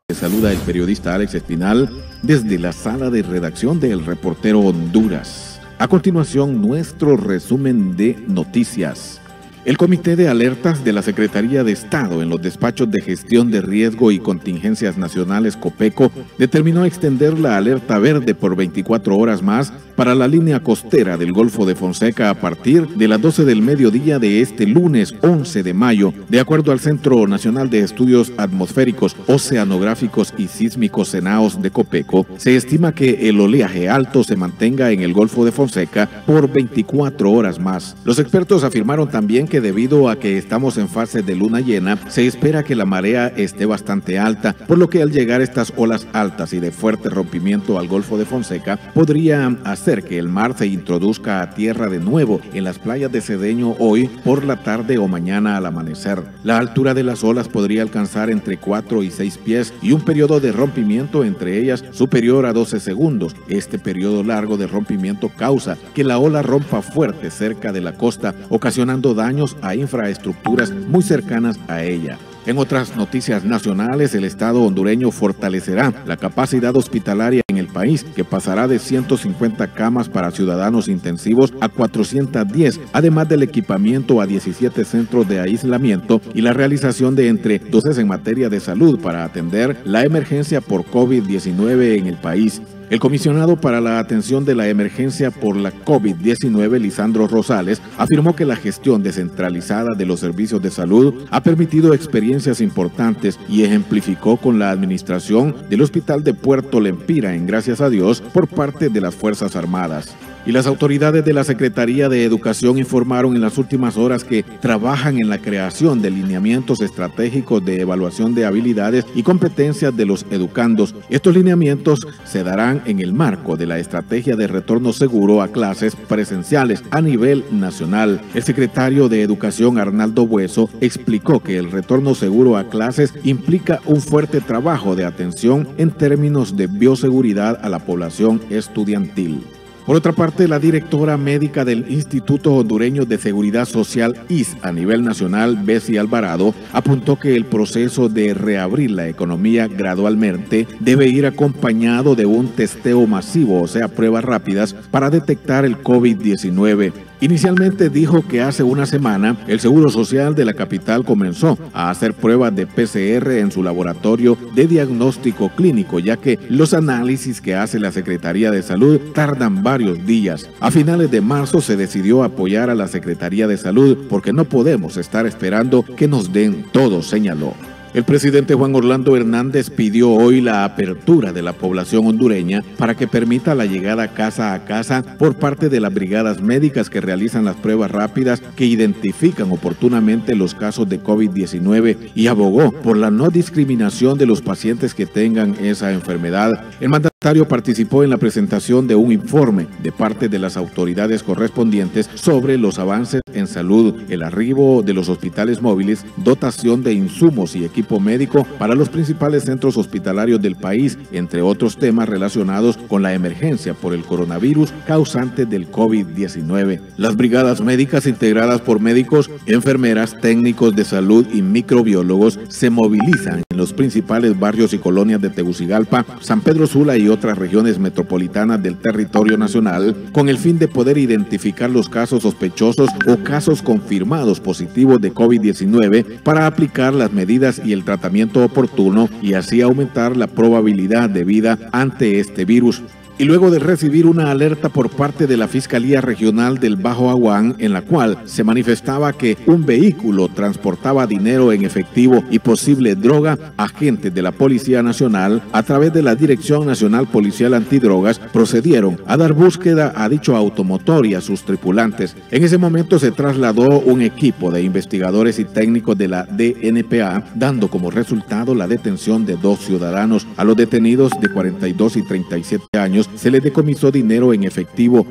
Saluda el periodista Alex Espinal desde la sala de redacción de El Reportero Honduras. A continuación, nuestro resumen de noticias. El Comité de Alertas de la Secretaría de Estado en los despachos de gestión de riesgo y contingencias nacionales COPECO determinó extender la alerta verde por 24 horas más para la línea costera del Golfo de Fonseca a partir de las 12 del mediodía de este lunes 11 de mayo. De acuerdo al Centro Nacional de Estudios Atmosféricos, Oceanográficos y Sísmicos CENAOS de COPECO, se estima que el oleaje alto se mantenga en el Golfo de Fonseca por 24 horas más. Los expertos afirmaron también que debido a que estamos en fase de luna llena, se espera que la marea esté bastante alta, por lo que al llegar estas olas altas y de fuerte rompimiento al Golfo de Fonseca, podría hacer que el mar se introduzca a tierra de nuevo en las playas de Cedeño hoy por la tarde o mañana al amanecer. La altura de las olas podría alcanzar entre 4 y 6 pies y un periodo de rompimiento entre ellas superior a 12 segundos. Este periodo largo de rompimiento causa que la ola rompa fuerte cerca de la costa, ocasionando daños a infraestructuras muy cercanas a ella. En otras noticias nacionales, el Estado hondureño fortalecerá la capacidad hospitalaria en el país, que pasará de 150 camas para ciudadanos intensivos a 410, además del equipamiento a 17 centros de aislamiento y la realización de entre 12 en materia de salud para atender la emergencia por COVID-19 en el país. El comisionado para la atención de la emergencia por la COVID-19, Lisandro Rosales, afirmó que la gestión descentralizada de los servicios de salud ha permitido experiencias importantes y ejemplificó con la administración del Hospital de Puerto Lempira en Gracias a Dios por parte de las Fuerzas Armadas. Y las autoridades de la Secretaría de Educación informaron en las últimas horas que trabajan en la creación de lineamientos estratégicos de evaluación de habilidades y competencias de los educandos. Estos lineamientos se darán en el marco de la estrategia de retorno seguro a clases presenciales a nivel nacional. El secretario de Educación, Arnaldo Bueso, explicó que el retorno seguro a clases implica un fuerte trabajo de atención en términos de bioseguridad a la población estudiantil. Por otra parte, la directora médica del Instituto Hondureño de Seguridad Social IS a nivel nacional, Bessie Alvarado, apuntó que el proceso de reabrir la economía gradualmente debe ir acompañado de un testeo masivo, o sea, pruebas rápidas para detectar el COVID-19. Inicialmente dijo que hace una semana el Seguro Social de la capital comenzó a hacer pruebas de PCR en su laboratorio de diagnóstico clínico, ya que los análisis que hace la Secretaría de Salud tardan varios días. A finales de marzo se decidió apoyar a la Secretaría de Salud porque no podemos estar esperando que nos den todo, señaló. El presidente Juan Orlando Hernández pidió hoy la apertura de la población hondureña para que permita la llegada casa a casa por parte de las brigadas médicas que realizan las pruebas rápidas que identifican oportunamente los casos de COVID-19 y abogó por la no discriminación de los pacientes que tengan esa enfermedad. El mandatario participó en la presentación de un informe de parte de las autoridades correspondientes sobre los avances en salud, el arribo de los hospitales móviles, dotación de insumos y equipo médico para los principales centros hospitalarios del país, entre otros temas relacionados con la emergencia por el coronavirus causante del COVID-19. Las brigadas médicas integradas por médicos, enfermeras, técnicos de salud y microbiólogos se movilizan en los principales barrios y colonias de Tegucigalpa, San Pedro Sula y otras regiones metropolitanas del territorio nacional, con el fin de poder identificar los casos sospechosos o casos confirmados positivos de COVID-19 para aplicar las medidas y el tratamiento oportuno y así aumentar la probabilidad de vida ante este virus. Y luego de recibir una alerta por parte de la Fiscalía Regional del Bajo Aguán, en la cual se manifestaba que un vehículo transportaba dinero en efectivo y posible droga, agentes de la Policía Nacional, a través de la Dirección Nacional Policial Antidrogas, procedieron a dar búsqueda a dicho automotor y a sus tripulantes. En ese momento se trasladó un equipo de investigadores y técnicos de la DNPA, dando como resultado la detención de 2 ciudadanos. A los detenidos de 42 y 37 años se les decomisó dinero en efectivo,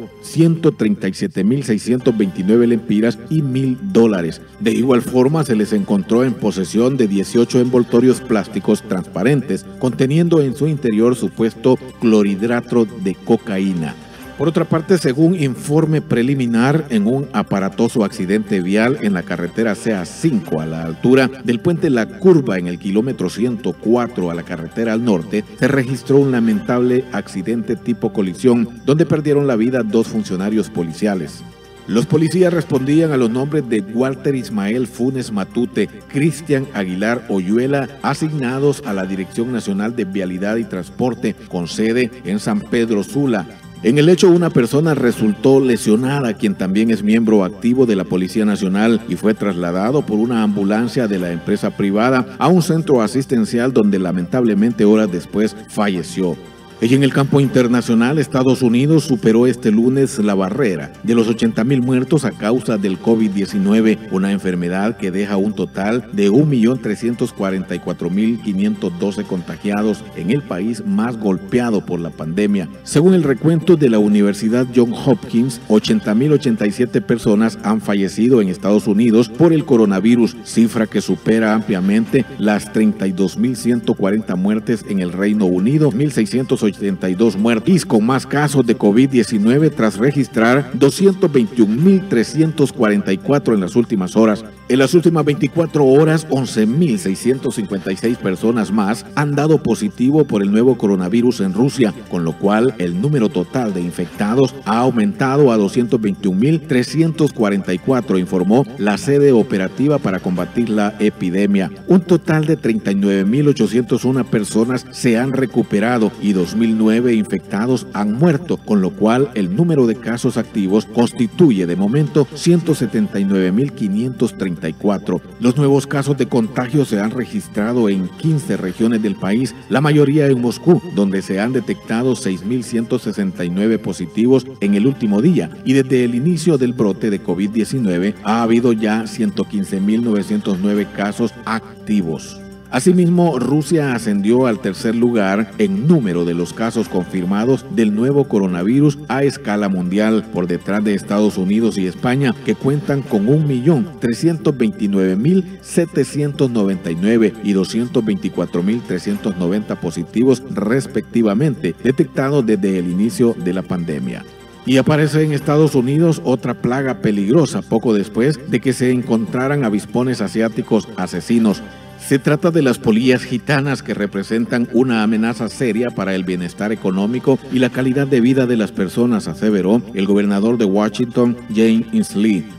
137.629 lempiras y $1,000. De igual forma, se les encontró en posesión de 18 envoltorios plásticos transparentes, conteniendo en su interior supuesto clorhidrato de cocaína. Por otra parte, según informe preliminar, en un aparatoso accidente vial en la carretera CA5 a la altura del puente La Curva en el kilómetro 104 a la carretera al norte, se registró un lamentable accidente tipo colisión donde perdieron la vida 2 funcionarios policiales. Los policías respondían a los nombres de Walter Ismael Funes Matute, Cristian Aguilar Oyuela, asignados a la Dirección Nacional de Vialidad y Transporte, con sede en San Pedro Sula. En el hecho, una persona resultó lesionada, quien también es miembro activo de la Policía Nacional, y fue trasladado por una ambulancia de la empresa privada a un centro asistencial donde lamentablemente horas después falleció. Y en el campo internacional, Estados Unidos superó este lunes la barrera de los 80,000 muertos a causa del COVID-19, una enfermedad que deja un total de 1.344.512 contagiados en el país más golpeado por la pandemia. Según el recuento de la Universidad Johns Hopkins, 80.087 personas han fallecido en Estados Unidos por el coronavirus, cifra que supera ampliamente las 32.140 muertes en el Reino Unido, 1.682 muertos, con más casos de COVID-19 tras registrar 221.344 en las últimas horas. En las últimas 24 horas, 11.656 personas más han dado positivo por el nuevo coronavirus en Rusia, con lo cual el número total de infectados ha aumentado a 221.344, informó la sede operativa para combatir la epidemia. Un total de 39.801 personas se han recuperado y 2.009 infectados han muerto, con lo cual el número de casos activos constituye de momento 179.534. Los nuevos casos de contagio se han registrado en 15 regiones del país, la mayoría en Moscú, donde se han detectado 6.169 positivos en el último día, y desde el inicio del brote de COVID-19 ha habido ya 115.909 casos activos. Asimismo, Rusia ascendió al tercer lugar en número de los casos confirmados del nuevo coronavirus a escala mundial, por detrás de Estados Unidos y España, que cuentan con 1.329.799 y 224.390 positivos respectivamente, detectados desde el inicio de la pandemia. Y aparece en Estados Unidos otra plaga peligrosa poco después de que se encontraran avispones asiáticos asesinos. Se trata de las polillas gitanas, que representan una amenaza seria para el bienestar económico y la calidad de vida de las personas, aseveró el gobernador de Washington, Jay Inslee.